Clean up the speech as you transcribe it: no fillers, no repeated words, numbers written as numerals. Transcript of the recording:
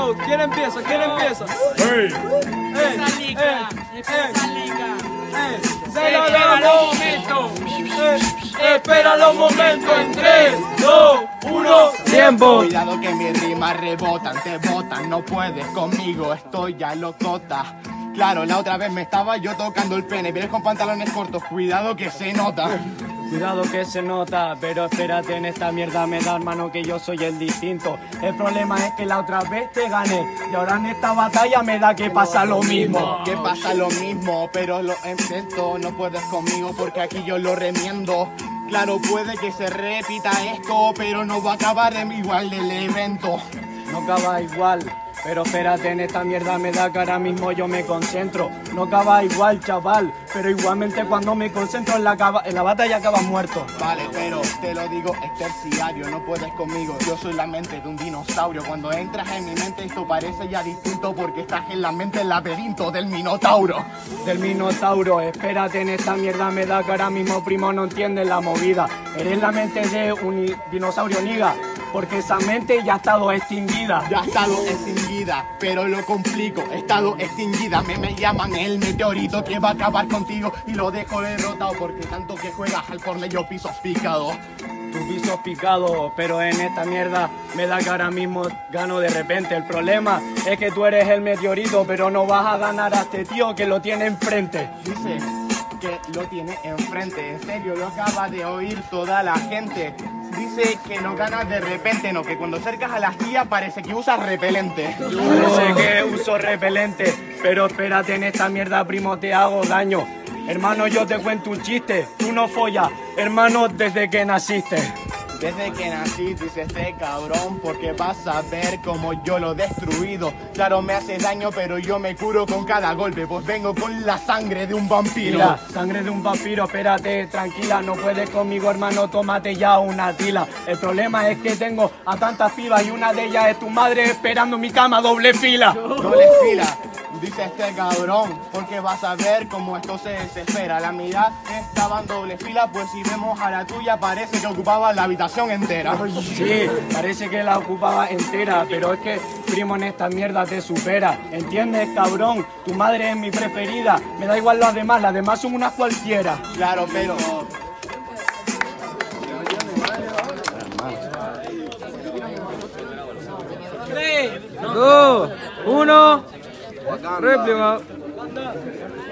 Go, ¿quién empieza? ¿Quién empieza? Esa liga. Espera los momentos. Espera los momentos en 3, 2, 1, tiempo. Cuidado que mis rimas rebotan, te botan, no puedes conmigo, estoy ya locota. Claro, la otra vez me estaba yo tocando el pene, vienes con pantalones cortos, cuidado que se nota. Cuidado que se nota, pero espérate, en esta mierda me da hermano que yo soy el distinto. El problema es que la otra vez te gané y ahora en esta batalla me da que pasa lo mismo. Que pasa lo mismo, pero lo intento, no puedes conmigo porque aquí yo lo remiendo. Claro, puede que se repita esto, pero no va a acabar igual del evento. No acaba igual, pero espérate, en esta mierda me da que ahora mismo yo me concentro. No acaba igual, chaval, pero igualmente cuando me concentro en la batalla acabas muerto. Vale, pero te lo digo, es terciario, no puedes conmigo. Yo soy la mente de un dinosaurio. Cuando entras en mi mente esto parece ya distinto porque estás en la mente del laberinto del minotauro. Del minotauro, espérate, en esta mierda me da que ahora mismo primo no entiendes la movida. Eres la mente de un dinosaurio niga, porque esa mente ya ha estado extinguida. Ya ha estado extinguida, pero lo complico, he estado extinguida. Me llaman el meteorito que va a acabar contigo y lo dejo derrotado porque tanto que juegas al corner yo pisos picado. Tus pisos picados, pero en esta mierda me da que ahora mismo gano de repente. El problema es que tú eres el meteorito, pero no vas a ganar a este tío que lo tiene enfrente. Dice que lo tiene enfrente, en serio, lo acaba de oír toda la gente. Dice que no ganas de repente, no, que cuando acercas a la guía parece que usas repelente. Parece que uso repelente, pero espérate, en esta mierda, primo, te hago daño. Hermano, yo te cuento un chiste, tú no follas, hermano, desde que naciste. Desde que nací, dice este cabrón, porque vas a ver como yo lo he destruido. Claro, me hace daño, pero yo me curo con cada golpe, pues vengo con la sangre de un vampiro. Mira, sangre de un vampiro, espérate, tranquila, no puedes conmigo, hermano, tómate ya una tila. El problema es que tengo a tantas pibas y una de ellas es tu madre esperando en mi cama doble fila. Doble fila, dice este cabrón, porque vas a ver cómo esto se desespera. La mirada estaba en doble fila, pues si vemos a la tuya parece que ocupaba la habitación entera. Sí, parece que la ocupaba entera, pero es que, primo, en esta mierda te supera. ¿Entiendes, cabrón? Tu madre es mi preferida. Me da igual las demás son unas cualquiera. Claro, pero... 3, 2, 1, réplica.